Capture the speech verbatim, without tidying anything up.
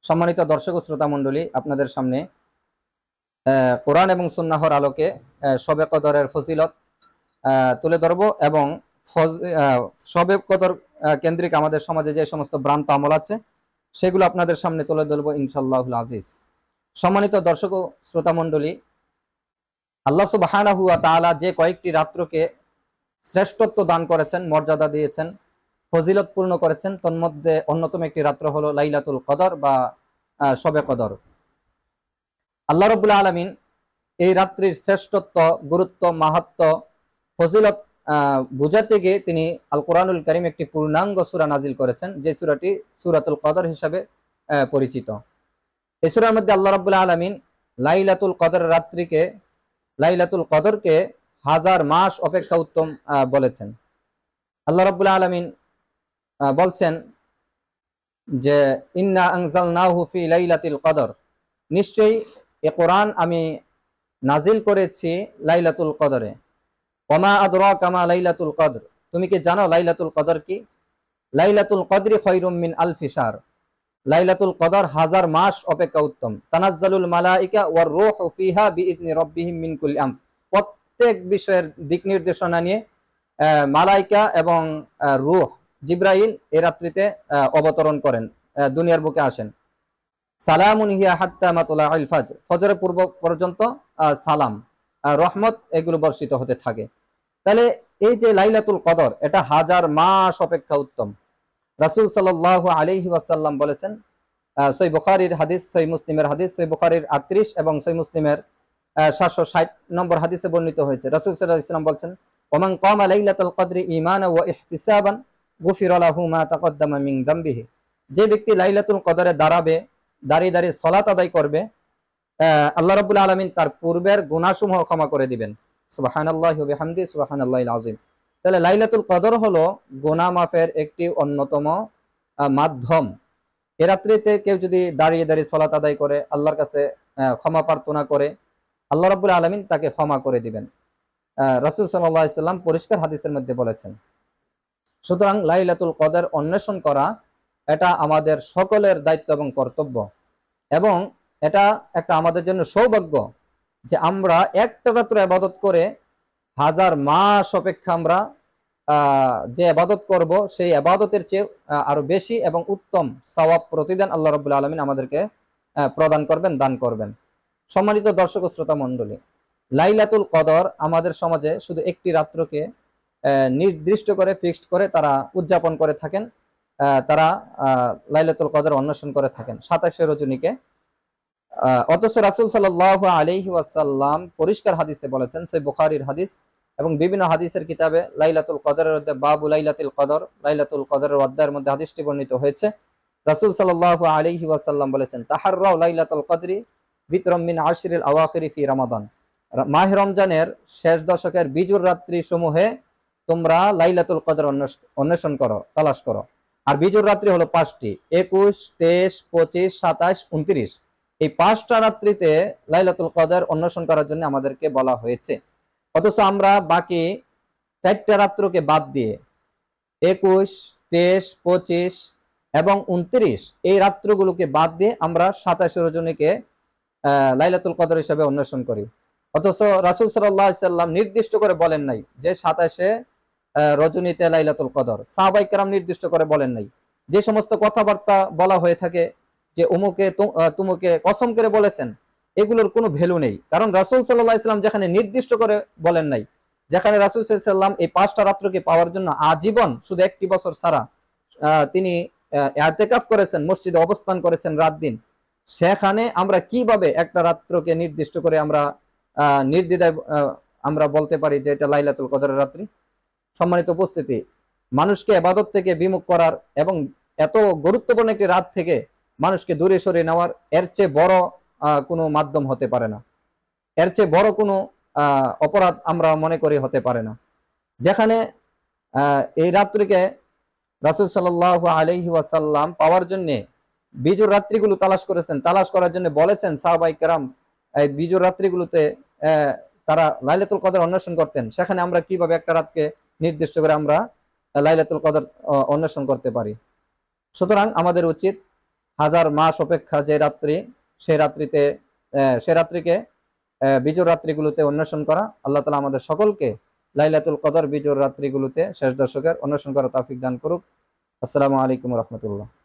সম্মানিত দর্শক ও শ্রোতা মণ্ডলী, আপনাদের সামনে কোরআন এবং সুন্নাহর আলোকে শবে কদরের ফজিলত তুলে ধরব এবং শবে কদর কেন্দ্রিক আমাদের সমাজে যে সমস্ত ভ্রান্ত আমল আছে সেগুলো আপনাদের সামনে তুলে ধরব ইনশাআল্লাহুল আজিজ। সম্মানিত দর্শক ও শ্রোতা মণ্ডলী, আল্লাহ সুবহানাহু ওয়া তাআলা যে কয়েকটি রাত্রকে শ্রেষ্ঠত্ব দান করেছেন, মর্যাদা দিয়েছেন, ফজিলত পূর্ণ করেছেন, তন্মধ্যে অন্যতম একটি রাত্র হলো লাইলাতুল কদর বা শবে কদর। আল্লাহ রাব্বুল আলামিন এই রাত্রির শ্রেষ্ঠত্ব, গুরুত্ব, মাহাত্ম, ফজিলত বুঝাতে গিয়ে তিনি আল কোরআনুল কারীম একটি পূর্ণাঙ্গ সূরা নাজিল করেছেন, যে সূরাটি সূরাতুল কদর হিসাবে পরিচিত। এই সূরার মধ্যে আল্লাহ রাব্বুল আলামিন লাইলাতুল কদর রাত্রিকে, লাইলাতুল কদরকে হাজার মাস অপেক্ষা উত্তম বলেছেন। আল্লাহ রাব্বুল আলামিন বলছেন যে ইন্না আনজালনাহু ফি লাইলাতিল কদর, নিশ্চয়ই এ কোরআন আমি নাজিল করেছি লাইলাতুল কদরে। ওমা আদরাকা মা লাইলাতুল কদর, তুমি কি জানো লাইলাতুল কদর কি? লাইলাতুল কদরি খায়রুম মিন আলফি শাহর, লাইলাতুল কদর হাজার মাস অপেক্ষা উত্তম। তানাজ্জালুল মালাইকা ওয়ার রূহু ফিহা বিইذনি রাব্বিহিম মিন কুল্লি আমর, প্রত্যেক বিষয়ের দিক নির্দেশনা নিয়ে মালাইকা এবং রূহ জিব্রাইল এই রাত্রিতে অবতরণ করেন, দুনিয়ার বুকে আসেন। সালামুন হিয়া হাত্তা মাতলাইল ফাজর, ফজরের পূর্ব পর্যন্ত সালাম, রহমত এগুলো বর্ষিত হতে থাকে। তাহলে এই যে লাইলাতুল কদর, এটা হাজার মাস অপেক্ষা উত্তম। রাসূল সাল্লাল্লাহু আলাইহি ওয়াসাল্লাম বলেছেন, সহিহ বুখারীর হাদিস, সহিহ মুসলিমের হাদিস, সহিহ বুখারীর আটত্রিশ এবং সহিহ মুসলিমের সাতশো ষাট নম্বর হাদিসে বর্ণিত হয়েছে। রাসূল সাল্লাল্লাহু আলাইহি ওয়াসাল্লাম বলেছেন, ওমান কামা লাইলাতুল কদরি ঈমানান ওয়া ইহতিসাবান গুফিরা লাহু মা তাকদ্দামা মিন যামবিহি, যে ব্যক্তি লাইলাতুল কদরে দাঁড়াবে, দাঁড়িয়ে দাঁড়িয়ে সালাত আদায় করবে, আল্লাহ রাব্বুল আলামিন তার পূর্বের গুনাহসমূহ ক্ষমা করে দিবেন। সুবহানাল্লাহি ওয়া বিহামদিহি সুবহানাল্লাহিল আযীম। তাহলে লাইলাতুল কদর হলো গুনাহ মাফের একটি অন্যতম মাধ্যম। এ রাত্রিতে কেউ যদি দাঁড়িয়ে দাঁড়িয়ে সালাত আদায় করে, আল্লাহর কাছে ক্ষমা প্রার্থনা করে, আল্লাহ রাব্বুল আলামিন তাকে ক্ষমা করে দিবেন। রাসূল সাল্লাল্লাহু আলাইহি সাল্লাম পরিষ্কার হাদিসের মধ্যে বলেছেন। সুতরাং লাইলাতুল কদর অন্বেষণ করা এটা আমাদের সকলের দায়িত্ব এবং কর্তব্য, এবং এটা একটা আমাদের জন্য সৌভাগ্য যে আমরা একটা রাত্র ইবাদত করে হাজার মাস অপেক্ষা আমরা যে ইবাদত করব, সেই ইবাদতের চেয়ে আরো বেশি এবং উত্তম সওয়াব প্রতিদান আল্লাহ রাব্বুল আলামিন আমাদেরকে প্রদান করবেন, দান করবেন। সম্মানিত দর্শক ও শ্রোতা মণ্ডলী, লাইলাতুল কদর আমাদের সমাজে শুধু একটি রাত্রকে নির্দিষ্ট করে ফিক্সড করে তারা উদযাপন করে থাকেন, তারা লাইলাতুল কদর অন্বেষণ করে থাকেন সাতাশে রজনীকে। অথচ রাসূল সাল্লাল্লাহু আলাইহি ওয়াসাল্লাম পরিষ্কার হাদিসে বলেছেন, সহিহ বুখারীর হাদিস এবং বিভিন্ন হাদিসের কিতাবে লাইলাতুল কদরের মধ্যে বাবু লাইলাতুল কদর, লাইলাতুল কদরের অধ্যায়ের মধ্যে হাদিসটি বর্ণিত হয়েছে। রাসূল সাল্লাল্লাহু আলাইহি ওয়াসাল্লাম বলেছেন, তাহাররাউ লাইলাতুল কদরি বিতরম মিন আশরিল আওয়াখিরি ফি রমাদান, মাহে রমজানের শেষ দশকের বিজুর রাত্রি সমূহে তোমরা লাইলাতুল কদর অন্বেষণ করো, তালাশ করো। আর বিজুর রাত্রি হলো পাঁচটি, একুশ, তেইশ, পঁচিশ, সাতাশ, উনত্রিশ। এই পাঁচটা রাত্রিতে লাইলাতুল কদর অন্বেষণ করার জন্য আমাদেরকে বলা হয়েছে। অথচ আমরা বাকি চারটা রাত্রকে বাদ দিয়ে একুশ, তেইশ, পঁচিশ এবং উনত্রিশ এই রাত্রগুলোকে বাদ দিয়ে আমরা সাতাশে রজনীকে লাইলাতুল কদর হিসেবে অন্বেষণ করি। অথচ রাসূল সাল্লাল্লাহু আলাইহি সাল্লাম নির্দিষ্ট করে বলেন নাই যে সাতাশে রজনীতে লাইলাতুল কদর, সাহাবায়ে কেরাম নির্দিষ্ট করে বলেন নাই। যে সমস্ত কথাবার্তা বলা হয়ে থাকে যে অমুকে তুমুকে কসম করে বলেছেন, এগুলোর কোনো ভ্যালু নেই, কারণ রাসূল সাল্লাল্লাহু আলাইহি সাল্লাম যেখানে নির্দিষ্ট করে বলেন নাই, যেখানে রাসূল সাল্লাল্লাহু আলাইহি সাল্লাম এই পাঁচটা রাত্রকে পাওয়ার জন্য আজীবন শুধু একটি বছর ছাড়া তিনি ইতিকাফ করেছেন, মসজিদে অবস্থান করেছেন রাত দিন, সেখানে আমরা কিভাবে একটা রাত্রকে নির্দিষ্ট করে আমরা নির্দ্বিধায় আমরা বলতে পারি যে এটা লাইলাতুল কদরের রাত্রি? সম্মানিত উপস্থিতি, মানুষকে ইবাদত থেকে বিমুখ করার এবং এত গুরুত্বপূর্ণ একটি রাত থেকে মানুষকে দূরে সরিয়ে নেওয়ার এর চেয়ে বড় কোনো মাধ্যম হতে পারে না, এর চেয়ে বড় কোনো অপরাধ আমরা মনে করি হতে পারে না। যেখানে এই রাত্রিকে রাসূল সাল্লাল্লাহু আলাইহি ওয়াসাল্লাম পাওয়ার জন্য বিজুর রাত্রিগুলো তালাশ করেছেন, তালাশ করার জন্য বলেছেন সাহাবায়ে কেরাম এই বিজুর রাত্রিগুলোতে তারা লাইলাতুল কদর অন্বেষণ করতেন, সেখানে আমরা কিভাবে একটা রাতকে নির্দিষ্ট করে আমরা লাইলাতুল কদর অন্বেষণ করতে পারি? সুতরাং আমাদের উচিত হাজার মাস অপেক্ষা যে রাত্রি, সে রাত্রিতে আহ, সে রাত্রিকে আহ, বিজোড় রাত্রিগুলোতে অন্বেষণ করা। আল্লাহ তাআলা আমাদের সকলকে লাইলাতুল কদর বিজোড় রাত্রিগুলোতে শেষ দশকের অন্বেষণ করা তৌফিক দান করুক। আসসালামু আলাইকুম রহমতুল্লাহ।